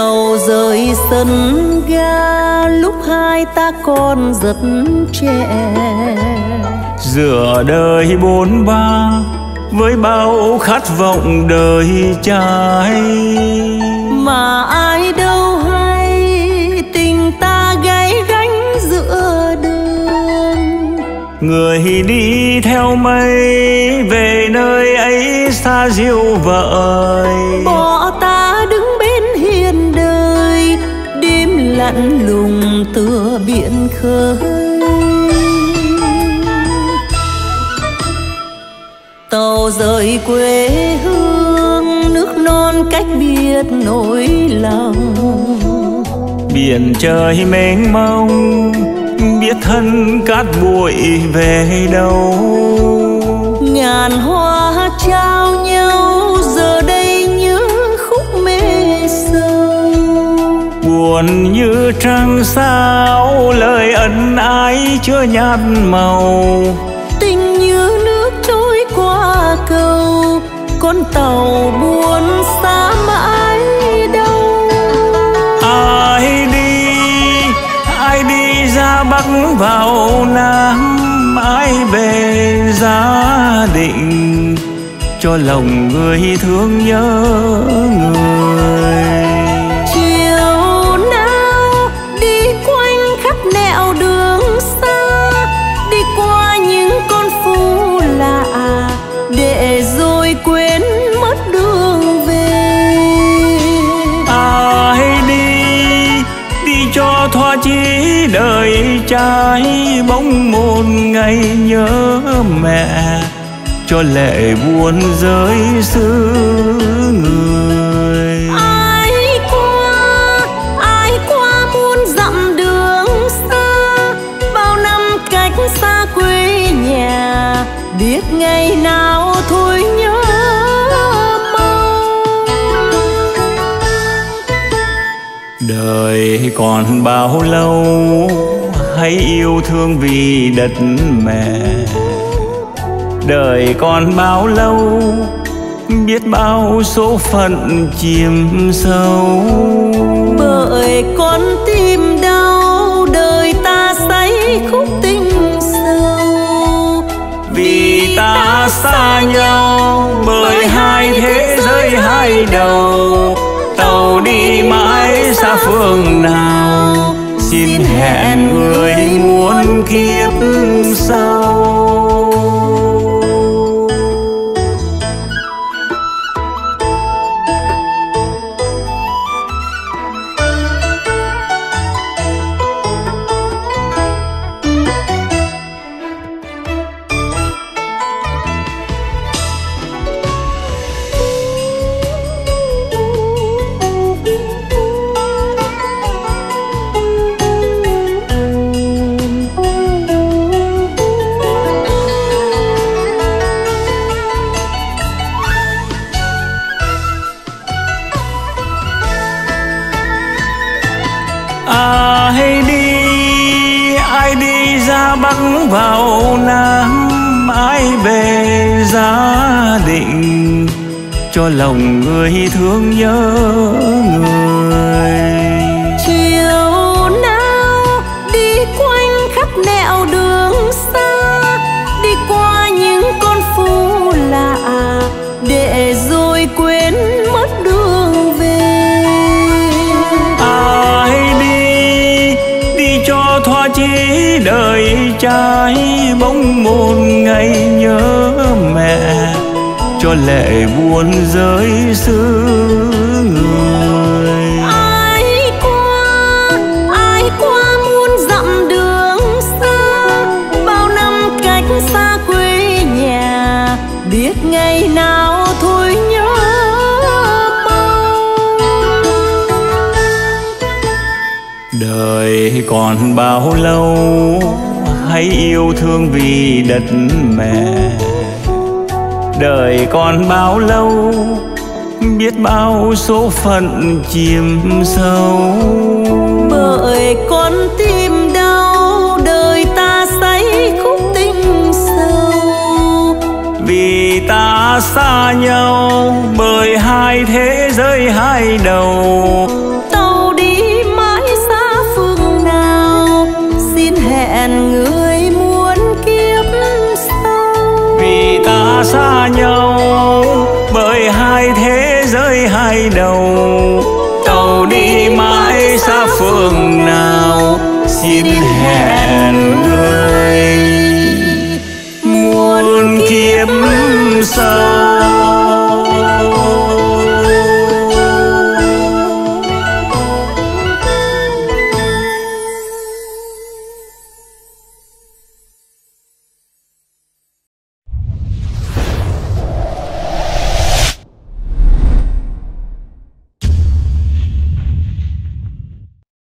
Tàu rời sân ga lúc hai ta còn rất trẻ, giữa đời bôn ba với bao khát vọng đời trai. Mà ai đâu hay tình ta gáy gánh giữa đường, người đi theo mây về nơi ấy xa diệu vời. bỏ ta đứng bên hiên đời, đêm lạnh lùng tựa biển khơi. Tàu rời quê hương, nước non cách biệt nỗi lòng. Biển trời mênh mông, biết thân cát bụi về đâu. Ngàn hoa trao nhau, giờ đây những khúc mê sâu. Buồn như trăng sao, lời ân ái chưa nhạt màu. Tình như nước trôi qua cầu, con tàu buồn xa mãi đâu. Ai đi ra Bắc vào Nam, ai về gia định, cho lòng người thương nhớ người. Chiều nào đi quanh khắp nẻo đường xa, đi qua những con phố lạ, để rồi quên mất đường về. Ai đi cho thoa chí đời trai, bóng một ngày nhớ mẹ, cho lệ buồn rơi xứ người. Ai qua muôn dặm đường xa, bao năm cách xa quê nhà, biết ngày nào thôi nhớ mau. Đời còn bao lâu hãy yêu thương vì đất mẹ. Đời còn bao lâu biết bao số phận chìm sâu. Bởi con tim đau, đời ta say khúc tình sâu. Vì ta xa nhau bởi hai thế giới hai đầu. Tàu đi mãi xa phương nào, xin hẹn người muôn kiếp sau. Ai đi ra Bắc vào Nam, ai về gia định, cho lòng người thương nhớ người. Chiều nào đi quanh khắp nẻo đường xa, đi qua những con phố lạ, để rồi quên mất đường về. Ai đi cho thoa chí đời trai, bóng một ngày nhớ mẹ, cho lệ buồn rơi xứ người. Ai qua muôn dặm đường xa, bao năm cách xa quê nhà, biết ngày nào thôi nhớ mau. Đời còn bao lâu hãy yêu thương vì đất mẹ. Đời còn bao lâu biết bao số phận chìm sâu. Bởi con tim đau, đời ta say khúc tình sâu. Vì ta xa nhau bởi hai thế giới hai đầu. hai đầu. Tàu đi mãi xa phương nào, xin hẹn người muôn kiếp sau.